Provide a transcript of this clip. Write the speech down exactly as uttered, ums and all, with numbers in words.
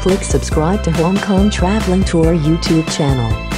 click subscribe to Hong Kong Traveling Tour YouTube channel.